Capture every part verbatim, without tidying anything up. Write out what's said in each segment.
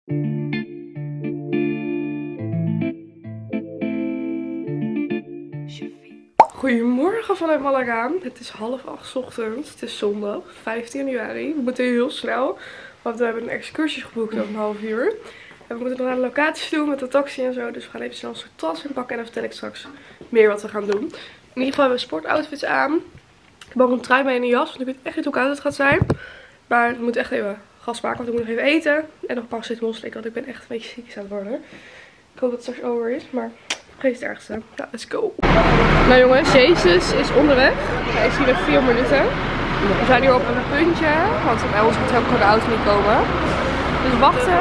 Goedemorgen vanuit Malaga. Het is half acht 's ochtends. Het is zondag, vijftien januari. We moeten heel snel, want we hebben een excursie geboekt over een half uur. En we moeten nog naar de locaties toe met de taxi en zo. Dus we gaan even snel onze tas inpakken en dan vertel ik straks meer wat we gaan doen. In ieder geval hebben we sportoutfits aan. Ik heb ook een trui mee en een jas, want ik weet echt niet hoe koud het gaat zijn. Maar we moeten echt even gas maken, want ik moet nog even eten. En nog een paar paracetamol slikken, want ik ben echt een beetje ziek aan het worden. Ik hoop dat het straks over is, maar geen het ergste. Ja, let's go. Nou jongens, Jezus is onderweg. Hij is hier in vier minuten. We zijn hier op een puntje, want bij ons moet ook de auto niet komen. Dus wachten.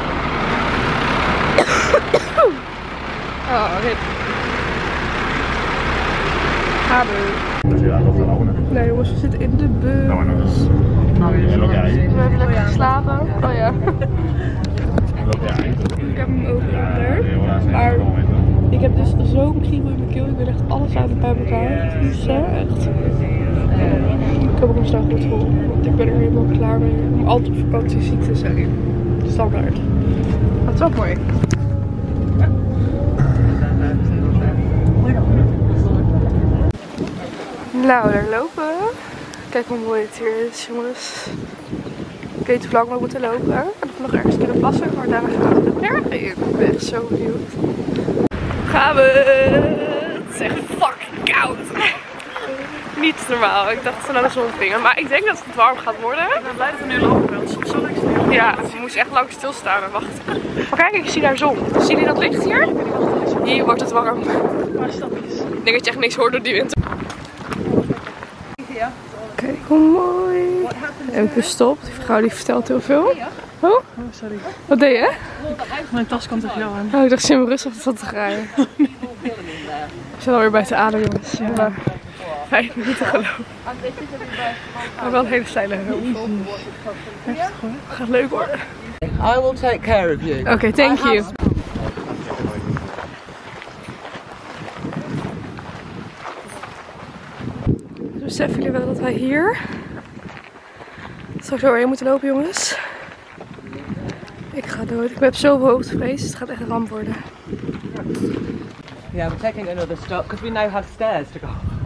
Oh, rip. Gaan we. Nee jongens, we zitten in de bus. We hebben lekker geslapen. Oh ja. Ik heb hem ook onder. Maar ik heb dus zo'n kriebel in mijn keel. Ik ben echt alles uit bij elkaar. Het is zo echt. Ik heb ook een snel goed vol. Want ik ben er helemaal klaar mee om altijd op vakantie ziek te zijn. Standaard. Dat is wel mooi. Nou, daar lopen we. Kijk hoe mooi het hier is, jongens. Ik weet hoe lang we moeten lopen. En of we nog ergens kunnen plassen, maar daarna gaan we de bergen in. Ik ben echt zo benieuwd. Gaan we! Het is echt fucking koud. Niet normaal. Ik dacht dat we naar de zon gingen. Maar ik denk dat het warm gaat worden. Ik ben blij dat we nu lopen, want soms zo lang stil. Ja, we moesten echt lang stilstaan en wachten. Maar kijk, ik zie daar zon. Zie jullie dat licht hier? Hier wordt het warm. Een paar stapjes. Ik denk dat je echt niks hoort door die wind. Kijk hoe mooi. Even gestopt. Die vrouw die vertelt heel veel. Oh? Oh, sorry. Wat deed je? Mijn tas komt tegen jou aan. Oh, ik dacht ze hem rustig zat te rijden. We zijn alweer bij te adem, jongens. Ja. Maar vijf minuten gelopen. Maar wel een hele steile heuvel. Heftig hoor. Gaat leuk worden. I will take care of you. Oké, okay, thank you. Beseffen jullie wel dat wij hier straks doorheen moeten lopen, jongens? Ik ga dood. Ik heb zoveel hoogtevrees. Het gaat echt een ramp worden. Yeah, we're taking another stop because we now have stairs to go.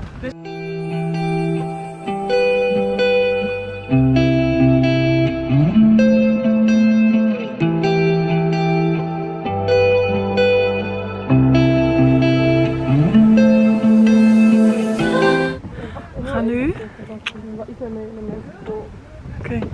We gaan nu. Oké. Okay.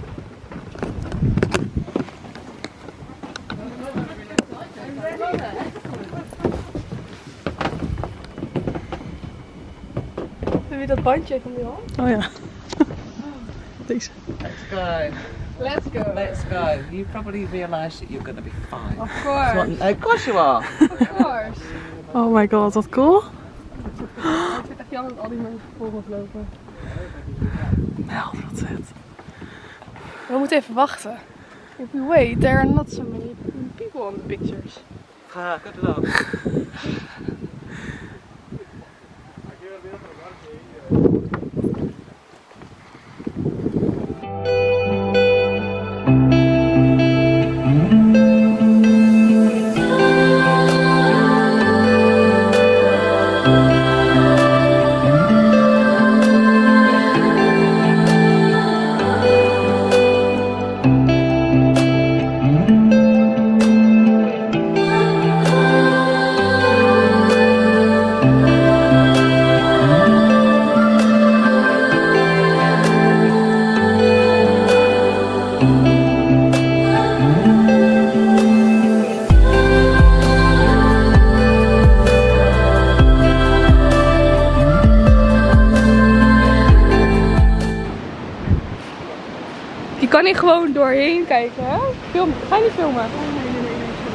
Heb je dat bandje van die hand? Oh ja. Deze. Let's go. Let's go. Let's go. You probably realise that you're going to be fine. Of course. Of course you are. Of course. Oh my god, wat cool. Ik vind het echt jammer dat al die mensen voor ons lopen. Meld, wat vet. We moeten even wachten. If we wait, there are not so many people on the pictures. Ah, good luck. Je kan hier gewoon doorheen kijken, hè? Film, ga je niet filmen? Nee, nee, nee,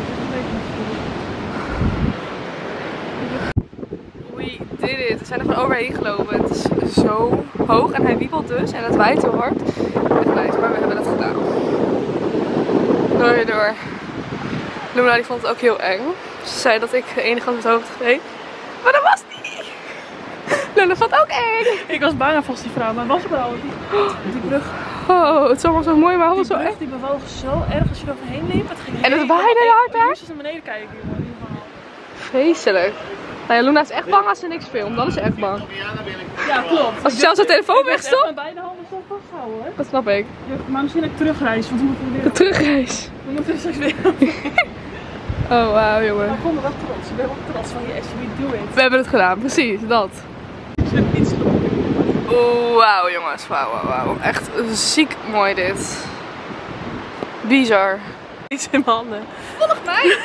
nee. We did it. We zijn er gewoon overheen gelopen. Het is zo hoog en hij wiebelt dus en het waait heel hard. Echt nice, maar we hebben het gedaan. Door weer door. Luna die vond het ook heel eng. Ze zei dat ik de enige was met het hoofd reed. Maar dat was niet. Luna vond het ook eng. Ik was bang vast die vrouw, maar was er wel. Die brug. Oh, het is allemaal zo mooi, maar allemaal Die zo brug echt. die bewoog zo erg als je er overheen liep. Het ging En het helemaal waaide echt- hard daar? Je moest eens naar beneden kijken. Jongen. Die verhaal. Vreselijk. Nou ja, Luna is echt bang als ze niks filmt. Dan is ze echt bang. Ja, klopt. Als ze zelfs haar telefoon Ik moet echt wegstopt. met beide handen zo vasthouden hoor. Dat snap ik. Ja, maar misschien dat ik terugreis, want we moeten weer. De terugreis. We moeten straks weer. Oh, wauw, jongen. Maar ik ben wel trots. Ik ben wel trots van yes, we do it. We hebben het gedaan, precies, dat. Ik zit iets te Oeh, wauw, jongens. Wauw, wauw, wauw. Echt ziek mooi dit. Bizar. Iets in mijn handen. Volg mij!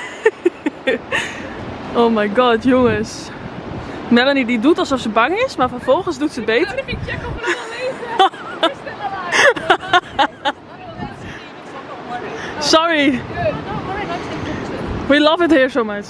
Oh my god, jongens. Melanie die doet alsof ze bang is, maar vervolgens doet ze het beter. Ik check of we nog wel lezen. Sorry. We love it here so much.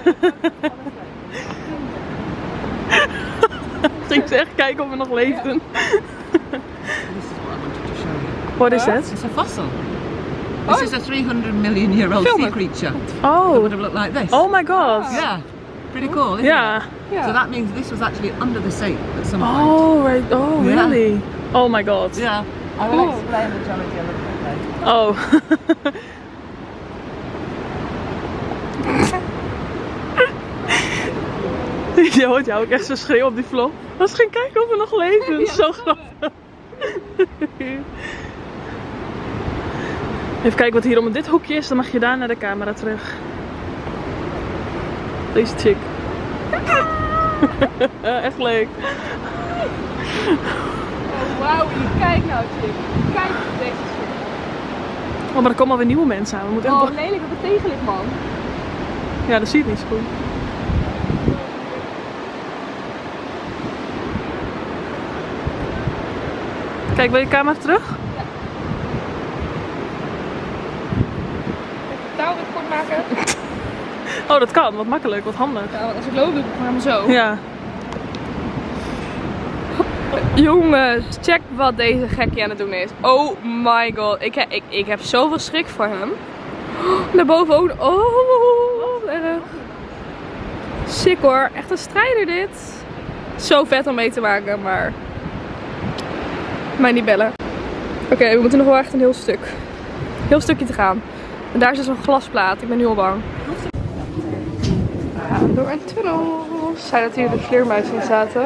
Ging ze echt kijken of we nog leefden. This is what I wanted to show you. What is that? It's a fossil. This is a three hundred million year old Film sea it. creature. That Oh. would have looked like this. Oh my god. Yeah. Pretty cool, isn't Yeah. it? Ja. So that means this was actually under the sea at some point. Oh right. Oh Yeah. really? Oh my god. Yeah. I will explain the geology a little bit later. Oh. Je hoort jou ook echt zo schreeuwen op die vlog. We gaan kijken of we nog leven. Dat is zo grappig. Even kijken wat hier om dit hoekje is. Dan mag je daar naar de camera terug. Deze chick. Echt leuk. Oh, wauw, kijk nou, chick. Kijk deze chick. Oh, maar er komen alweer nieuwe mensen aan. We moeten echt... Oh, lelijk op het tegenlicht, man. Ja, dat zie je niet zo goed. Kijk, wil je camera terug? Touw weer kort maken. Oh, dat kan. Wat makkelijk. Wat handig. Ja, want als ik loop doe ik het helemaal zo. Ja. Jongens, check wat deze gekkie aan het doen is. Oh my god. Ik, he- ik, ik heb zoveel schrik voor hem. Daarboven ook. Oh, wat erg. Sick hoor. Echt een strijder dit. Zo vet om mee te maken, maar... Mij niet bellen. Oké, we moeten nog wel echt een heel stuk. Heel stukje te gaan. En daar is dus een glasplaat. Ik ben nu al bang. We gaan door een tunnel. Zijn dat hier de vleermuizen in zaten?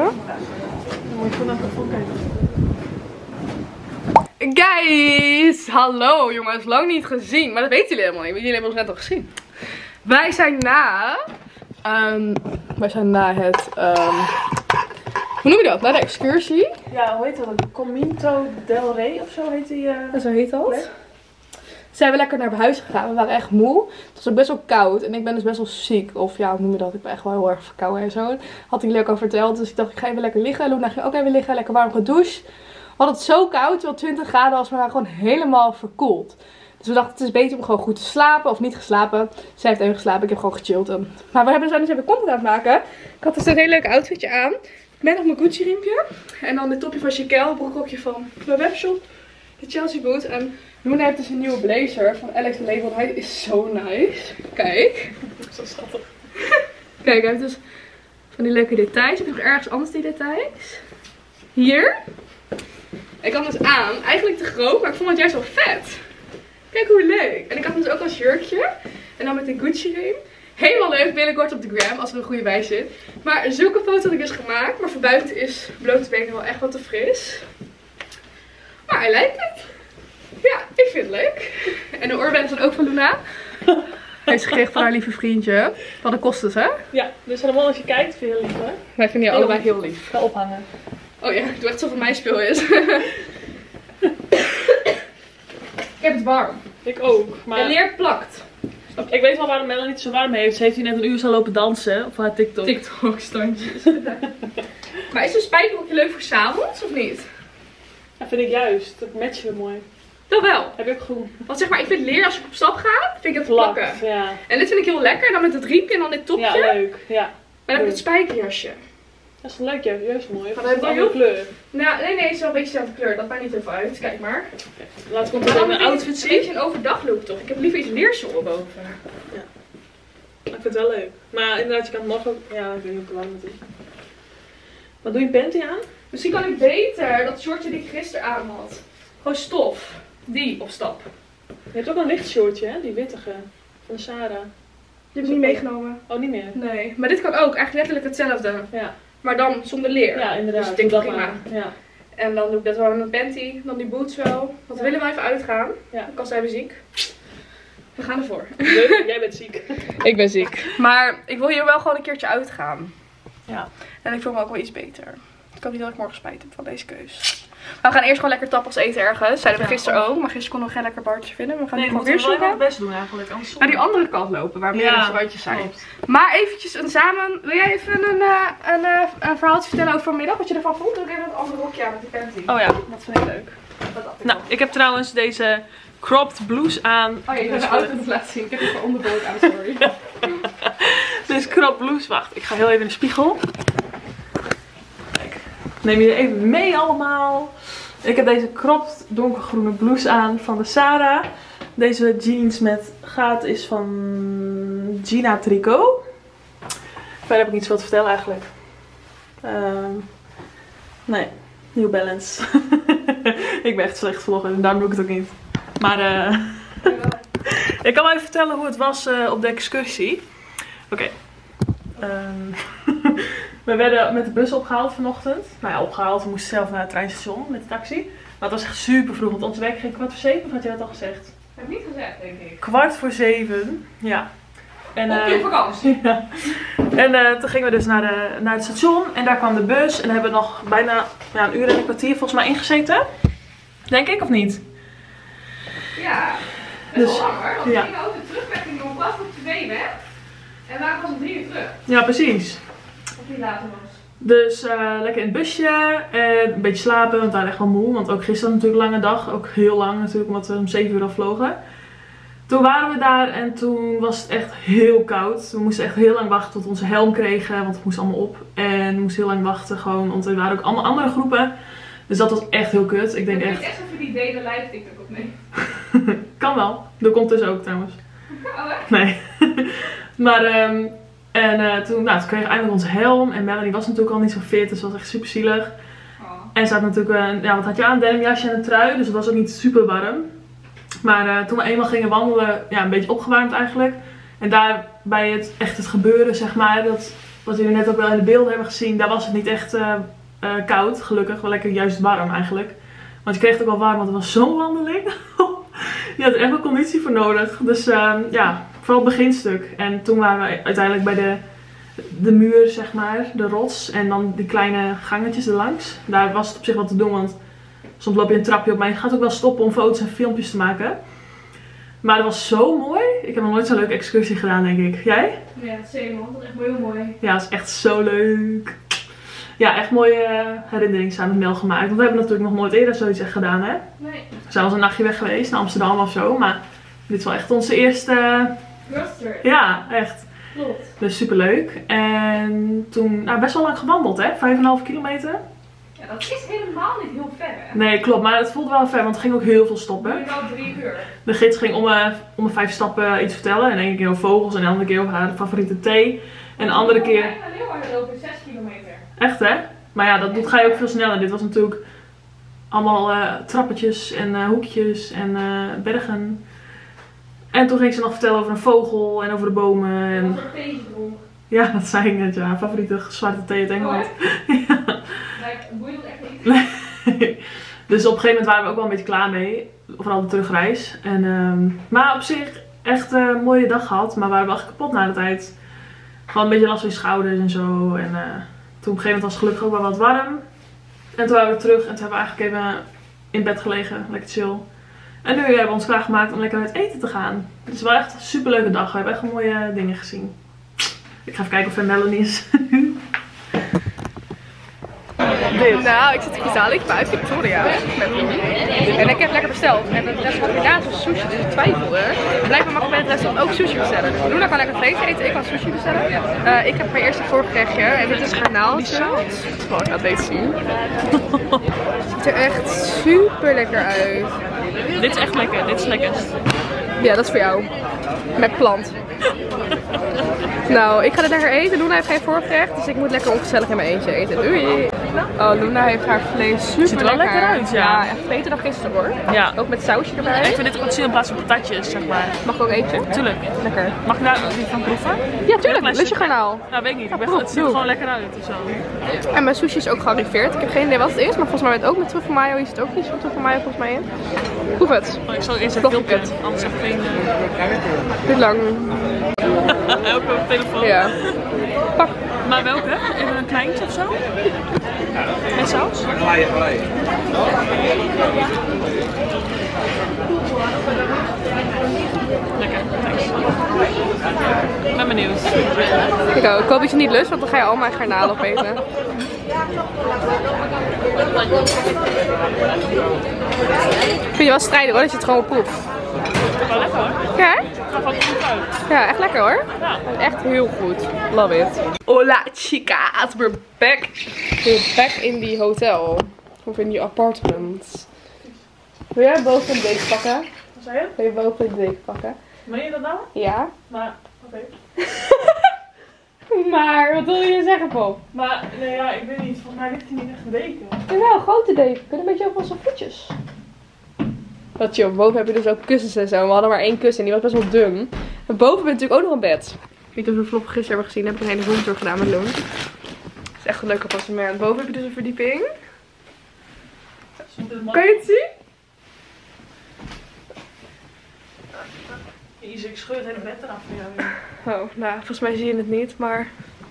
Guys! Hallo jongens, lang niet gezien. Maar dat weten jullie helemaal niet, want jullie hebben ons net al gezien. Wij zijn na... Um, wij zijn na het... Um, hoe noem je dat? Na de excursie. Ja, hoe heet dat? Cominto del Rey of zo heet die. Uh... Zo heet dat. Zijn we lekker naar huis gegaan. We waren echt moe. Het was ook best wel koud. En ik ben dus best wel ziek. Of ja, hoe noem je dat? Ik ben echt wel heel erg verkouden en zo. Had ik lekker al verteld. Dus ik dacht, ik ga even lekker liggen. Luna ging ook even liggen. Lekker warm gedoucht. We hadden het zo koud. Terwijl twintig graden was. Maar we waren gewoon helemaal verkoeld. Dus we dachten, het is beter om gewoon goed te slapen. Of niet geslapen. Zij heeft even geslapen. Ik heb gewoon gechilled. En... Maar we hebben dus even content aan het maken. Ik had dus een heel leuk outfitje aan. Met nog mijn Gucci riempje. En dan dit topje van Chiquel. Broekrokje van mijn webshop. De Chelsea boot. En Luna heeft dus een nieuwe blazer van Alex de Label. Hij is zo nice. Kijk. Zo schattig. Kijk, hij heeft dus van die leuke details. Heb je nog ergens anders die details? Hier. Ik had hem dus aan. Eigenlijk te groot, maar ik vond het juist wel vet. Kijk hoe leuk. En ik had hem dus ook als jurkje. En dan met een Gucci riem. Helemaal leuk, binnenkort op de gram, als er een goede bij zit. Maar zulke foto had ik dus gemaakt. Maar voor buiten is blote benen wel echt wat te fris. Maar hij lijkt het. Ja, ik vind het leuk. En de oorbellen zijn ook van Luna. Hij is gekregen van haar lieve vriendje. Wat het kost het, hè? Ja, dus helemaal als je kijkt, vind je heel lief hoor. Wij vinden je allebei heel lief. Ga ophangen. Oh ja, ik doe echt alsof het mijn speel is. Ik heb het warm. Ik ook. Maar En leer plakt. ik weet wel waarom Melanie het zo warm heeft. Ze heeft hier net een uur zo lopen dansen op haar TikTok. TikTok standjes. Maar is een spijkerbroekje leuk voor 's avonds of niet? Dat vind ik juist. Dat matcht weer mooi. Dat wel. Heb je ook groen. Want zeg maar, ik vind leer als ik op stap ga, vind ik het plakken. Plakt, ja. En dit vind ik heel lekker. Dan met het riempje en dan dit topje. Ja, leuk. Ja. Maar dan heb ik het spijkerjasje. Dat is leuk, ja. Juist mooi. dan Dat is heb een je andere kleur. Nou, nee, nee, het is wel een beetje dezelfde kleur. Dat maakt niet even uit. Kijk maar. Laat ik Maar even dan mijn vind ik outfit het een zien. beetje een overdag look toch? Ik heb liever iets leerzolen boven. Ik vind het wel leuk. Maar inderdaad, je kan het morgen ook... Ja, ik weet niet hoe warm het is. Wat doe je een panty aan? Misschien kan ik beter dat shortje die ik gisteren aan had. Gewoon stof. Die op stap. Je hebt ook een lichtshortje, hè? Die wittige. Van de Sarah. Die heb ik niet meegenomen. Oh, niet meer? Nee. Maar dit kan ook. Eigenlijk letterlijk hetzelfde. Ja. Maar dan zonder leer. Ja, inderdaad. Dus ik denk dat prima. maar. Ja. En dan doe ik dat wel in een panty. Dan die boots wel. Want we willen wel even uitgaan. Ja. Dan kan zij weer ziek. We gaan ervoor. Leuk, jij bent ziek. Ik ben ziek. Maar ik wil hier wel gewoon een keertje uitgaan. Ja. En ik voel me ook wel iets beter. Ik hoop niet dat ik morgen spijt heb van deze keus. Maar we gaan eerst gewoon lekker tapas eten ergens. Zeiden we Ja, gisteren ook. Maar gisteren konden we geen lekker bartje vinden. We gaan Nee, nu we gewoon moeten weer wel zoeken. even het best doen eigenlijk. Anders Naar die andere kant lopen. Waar meer Ja, restaurantjes zijn. klopt. Maar eventjes een samen. Wil jij even een, uh, een, uh, een verhaaltje vertellen over vanmiddag? Wat je ervan vond? Doe ik even het andere rokje aan met die panty. Oh ja. Dat vind ik leuk. Dat dacht ik Nou, wel. ik heb trouwens deze cropped blouse aan. Oh ja, ik heb de auto nog laten zien. Ik heb even onderboord aan, sorry. Deze cropped blouse. Wacht, ik ga heel even in de spiegel. Kijk. Neem je even mee allemaal. Ik heb deze cropped donkergroene blouse aan van de Sarah. Deze jeans met gaat is van Gina Tricot. Verder heb ik niet zoveel te vertellen eigenlijk. Um, nee, New Balance. Ik ben echt slecht vloggen en daarom doe ik het ook niet. Maar uh, ik kan wel even vertellen hoe het was uh, op de excursie. Oké. Okay. Um, we werden met de bus opgehaald vanochtend. Nou ja, opgehaald. We moesten zelf naar het treinstation met de taxi. Maar het was echt super vroeg, want ons werk ging kwart voor zeven. Of had je dat al gezegd? Heb ik niet gezegd, denk ik. Kwart voor zeven, ja. En, op je uh, vakantie. Ja. En uh, toen gingen we dus naar, de, naar het station. En daar kwam de bus. En hebben we nog bijna ja, een uur en een kwartier volgens mij ingezeten. Denk ik, of niet? Ja, best Dus, wel lang hoor. Want we ja. gingen ook de terugweg gingen om kwart voor twee weg. En we waren pas om drie uur terug. Ja, precies. Of die later was. Dus uh, lekker in het busje. En een beetje slapen, want we waren echt wel moe. Want ook gisteren natuurlijk een lange dag. Ook heel lang natuurlijk, omdat we om zeven uur al vlogen. Toen waren we daar en toen was het echt heel koud. We moesten echt heel lang wachten tot we onze helm kregen, want het moest allemaal op. En we moesten heel lang wachten gewoon, want er waren ook allemaal andere groepen. Dus dat was echt heel kut. Ik denk het echt... echt of je die deden live TikTok opnemen. Kan wel. Dat komt dus ook trouwens. Oh, echt? Nee. Maar um, en uh, toen, nou, toen kregen we eindelijk onze helm. En Melanie was natuurlijk al niet zo fit, dus dat was echt super zielig. Oh. En ze had natuurlijk een, ja, wat had je aan? Een denimjasje en een trui, dus het was ook niet super warm. Maar uh, toen we eenmaal gingen wandelen, ja, een beetje opgewarmd eigenlijk. En daar bij het echt het gebeuren, zeg maar, dat wat jullie net ook wel in de beelden hebben gezien, daar was het niet echt uh, uh, koud, gelukkig. Wel lekker juist warm eigenlijk. Want je kreeg het ook wel warm, want het was zo'n wandeling. Je had er echt wel conditie voor nodig. Dus uh, ja, vooral het beginstuk. En toen waren we uiteindelijk bij de, de muur, zeg maar, de rots. En dan die kleine gangetjes erlangs. Daar was het op zich wat te doen, want soms loop je een trapje op, maar je gaat ook wel stoppen om foto's en filmpjes te maken. Maar het was zo mooi. Ik heb nog nooit zo'n leuke excursie gedaan, denk ik. Jij? Ja, dat is helemaal. Dat is echt heel mooi. Ja, het is echt zo leuk. Ja, echt mooie herinneringen samen met Mel gemaakt. Want we hebben natuurlijk nog nooit eerder zoiets echt gedaan, hè? Nee. We zijn wel eens een nachtje weg geweest, naar Amsterdam of zo. Maar dit is wel echt onze eerste... Roadtrip. Ja, echt. Klopt. Dus super leuk. En toen, nou, best wel lang gewandeld, hè? vijf komma vijf kilometer. Ja, dat is helemaal niet heel ver, hè? Nee, klopt. Maar het voelde wel ver, want er ging ook heel veel stoppen. Nu wel drie uur. De gids ging om, uh, om de vijf stappen iets vertellen. En één keer over vogels en de andere keer over haar favoriete thee. En de andere keer... Ik ben heel hard lopen, zes kilometer. Echt, hè? Maar ja, dat doet, ga je ook veel sneller. Dit was natuurlijk allemaal uh, trappetjes en uh, hoekjes en uh, bergen. En toen ging ze nog vertellen over een vogel en over de bomen. En... Over een theetje dronk. Ja, dat zei ik net, ja. Favoriete zwarte thee uit Engeland. Oh, ja. Nee, boeit het echt niet. Nee. Dus op een gegeven moment waren we ook wel een beetje klaar mee. Vooral de terugreis. En, um, maar op zich echt uh, een mooie dag gehad. Maar we waren wel echt kapot na de tijd. Gewoon een beetje last van je schouders en zo. En uh, toen op een gegeven moment was het gelukkig ook wel wat warm. En toen waren we terug. En toen hebben we eigenlijk even in bed gelegen. Lekker chill. En nu hebben we ons klaargemaakt om lekker uit eten te gaan. Het is wel echt een super leuke dag. We hebben echt mooie dingen gezien. Ik ga even kijken of er Melanie is. Dit. Nou, ik zit in Vitalik bij Victoria met Louis. En ik heb lekker besteld. En het restaurant hiernaast was sushi, dus ik twijfelde. Blijkbaar mag ik bij het restaurant ook sushi bestellen. Dus Luna kan lekker vlees eten, ik kan sushi bestellen. Uh, ik heb mijn eerste voorgerechtje en dit is garnaaltje. Gewoon, ik laat deze zien. Het ziet er echt super lekker uit. Dit is echt lekker, dit is lekker. Ja, dat is voor jou. Met plant. Nou, ik ga dit lekker eten. Luna heeft geen voorgerecht, dus ik moet lekker ongezellig in mijn eentje eten. Doei! Oh, Luna heeft haar vlees super Ziet er wel lekker uit, ja. echt beter dan gisteren hoor. Ja. Ook met sausje erbij. Ik vind dit ook zien in plaats van patatjes, zeg maar. Mag ik ook eentje? Tuurlijk. Lekker. Mag ik daar die van proeven? Ja, tuurlijk. Lust je garnaal? Nou, weet ik niet. Ik ben, proef, het ziet er doe. gewoon lekker uit of zo. En mijn sushi is ook gearriveerd. Ik heb geen idee wat het is, maar volgens mij met ook met truffel mayo. Hier zit ook iets van truffel mayo volgens mij in. Proef het. Oh, ik zal eerst even Vlog filmpje, het. anders heb ik geen... Uh... Dit lang. Ook op telefoon. Ja. Pak. Maar welke? Even een kleintje of zo? En saus? Lekker, thanks. Ik ben benieuwd. Ik ook. Ik hoop dat je niet lust, want dan ga je al mijn garnalen opeten. Vind je wel strijden hoor, dat je het gewoon proeft. Wel lekker hoor. Ja, hè? Het gaat wel goed uit. Ja, echt lekker hoor. Ja. Echt heel goed. Love it. Hola chicas, we're back. We're back in die hotel. Of in die apartment. Wil jij boven een date pakken? Wat zei je? Wil je boven een date pakken? Meen je dat nou? Ja. Maar, oké. Maar, wat wil je zeggen, Pop? Maar, nee ja, ik weet niet. Volgens mij ligt hij niet echt een deken. Jawel, grote deken. Kunnen een beetje over onze voetjes. Wat chill. Boven heb je dus ook kussens en zo. We hadden maar één kussen en die was best wel dun. En boven heb je natuurlijk ook nog een bed. Niet of we de vlog gisteren hebben gezien. Heb ik een hele roomtour gedaan met Loen. Het is echt een leuk appartement. Boven heb je dus een verdieping. Kan je het zien? Jezus, ik scheur het hele bed eraf voor jou. Oh, nou, volgens mij zie je het niet, maar...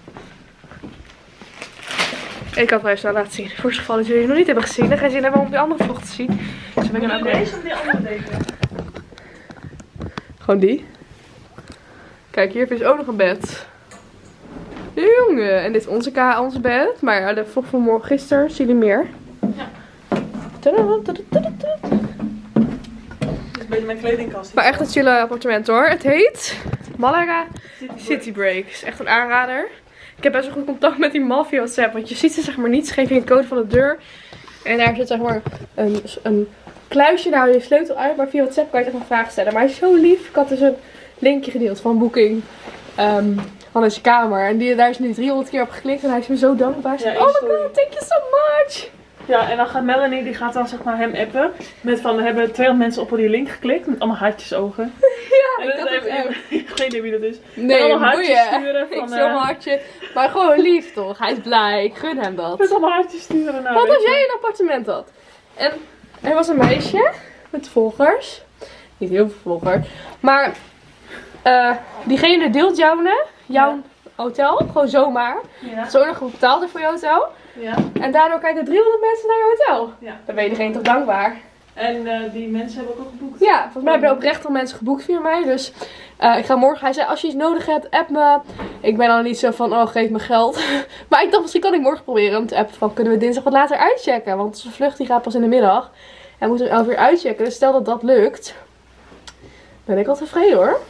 Ik kan het wel even zo laten zien. Voor het geval dat jullie het nog niet hebben gezien. En geen zin hebben om die andere vlog te zien. Dus ben ik Wil je deze of die andere deken? Gewoon die. Kijk, hier heb je dus ook nog een bed. Jongen, en dit is onze, ka onze bed. Maar ja, de vlog van morgen gisteren, zie je meer. Ja. Tadaa, tadaa, tadaa, tadaa. Dit is een beetje mijn kledingkast. Maar echt een chille appartement hoor. Het heet Malaga City Break. City Break. Is echt een aanrader. Ik heb best wel goed contact met die man via WhatsApp. Want je ziet ze zeg maar niet. Ze geven je een code van de deur. En daar zit zeg maar een, een kluisje. Daar hou je je sleutel uit. Maar via WhatsApp kan je echt een vraag stellen. Maar hij is zo lief. Ik had dus een linkje gedeeld van Booking. Um, van deze kamer. En die, daar is nu driehonderd keer op geklikt. En hij is me zo dankbaar. Hij Ja, zegt, oh my sorry. god, thank you so much. Ja, en dan gaat Melanie, die gaat dan zeg maar hem appen. Met van, er hebben tweehonderd mensen op die link geklikt. Met allemaal hartjesogen. Ja, En ik dat had is het even, echt. ik heb geen idee wie dat is. Nee, allemaal hartjes boeien. sturen Ik van, zie een eh, hartje. Maar gewoon lief toch. Hij is blij. Ik gun hem dat. Met allemaal hartjes sturen. Nou, Wat weet als je. jij een appartement had? En er was een meisje met volgers. Niet heel veel volgers. Maar uh, diegene deelt jouw, jouw Ja. hotel. Gewoon zomaar. Ja. Zo nog betaald er voor je hotel. Ja. En daardoor kijken driehonderd mensen naar je hotel. Ja. Dan ben je degene toch dankbaar. En uh, die mensen hebben ook al geboekt. Ja, volgens mij hebben er oprecht al mensen geboekt via mij. Dus uh, ik ga morgen. Hij zei, als je iets nodig hebt, app me. Ik ben dan niet zo van, oh geef me geld. Maar ik dacht, misschien kan ik morgen proberen om te appen van, kunnen we dinsdag wat later uitchecken? Want onze vlucht die gaat pas in de middag. En we moeten om elf uur uitchecken. Dus stel dat dat lukt, ben ik al tevreden hoor.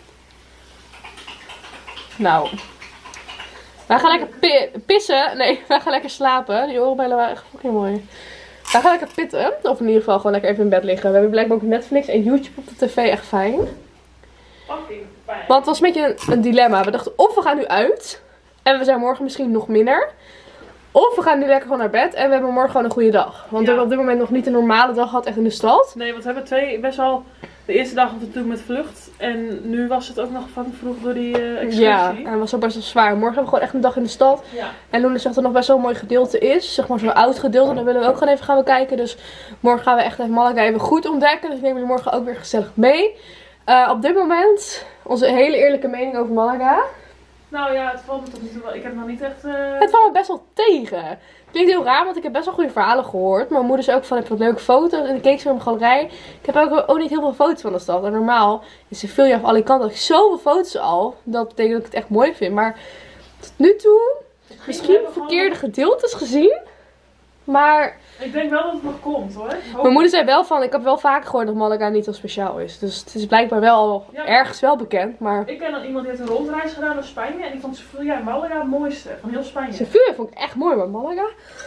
Nou. Wij gaan lekker pi pissen. Nee, wij gaan lekker slapen. Die oorbellen waren echt fucking mooi. Wij gaan lekker pitten. Of in ieder geval gewoon lekker even in bed liggen. We hebben blijkbaar ook Netflix en YouTube op de tv. Echt fijn. Fucking fijn. Want het was een beetje een, een dilemma. We dachten of we gaan nu uit. En we zijn morgen misschien nog minder. Of we gaan nu lekker gewoon naar bed. En we hebben morgen gewoon een goede dag. Want Ja. we hebben op dit moment nog niet een normale dag gehad. Echt in de stad. Nee, want we hebben twee, best wel, de eerste dag was het natuurlijk met vlucht. En nu was het ook nog van vroeg door die uh, excursie. Ja, en het was ook best wel zwaar. Morgen hebben we gewoon echt een dag in de stad. Ja. En Luna zegt dat er nog best wel een mooi gedeelte is. Zeg maar zo'n oud gedeelte. En daar willen we ook gewoon even gaan bekijken. Dus morgen gaan we echt even Malaga even goed ontdekken. Dus ik neem jullie morgen ook weer gezellig mee. Uh, op dit moment onze hele eerlijke mening over Malaga. Nou ja, het valt me tot nu toe wel. Ik heb nog niet echt... Uh... Het valt me best wel tegen. Het klinkt heel raar, want ik heb best wel goede verhalen gehoord. Mijn moeder zei ook van, ik heb wat leuke foto's. En ik keek zo in mijn galerij. Ik heb ook, ook niet heel veel foto's van de stad. En normaal is Sevilla of Alicante had ik zoveel foto's al. Dat betekent dat ik het echt mooi vind. Maar tot nu toe, misschien verkeerde gedeeltes gezien. Maar Ik denk wel dat het nog komt hoor. Hoop. mijn moeder zei wel van, ik heb wel vaker gehoord dat Malaga niet heel speciaal is. Dus het is blijkbaar wel al Ja. ergens wel bekend. Maar Ik ken dan iemand die heeft een rondreis gedaan door Spanje. En die vond Sevilla en Malaga het mooiste van heel Spanje. Sevilla vond ik echt mooi, maar Malaga...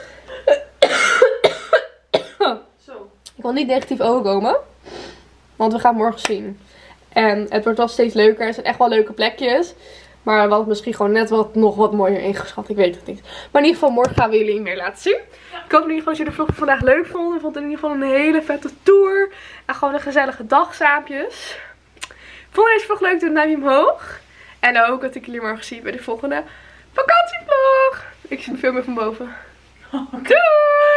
Zo. Ik wil niet negatief overkomen. Want we gaan morgen zien. En het wordt wel steeds leuker. Er zijn echt wel leuke plekjes. Maar we hadden misschien gewoon net wat, nog wat mooier ingeschat. Ik weet het niet. Maar in ieder geval, morgen gaan we jullie meer laten zien. Ik hoop in ieder geval dat jullie de vlog vandaag leuk vonden. Ik vond het in ieder geval een hele vette tour. En gewoon een gezellige dag saampjes. Vond je deze vlog leuk? Doe een duimpje omhoog. En ook dat ik jullie morgen zie bij de volgende vakantievlog. Ik zie me veel meer van boven. Doei!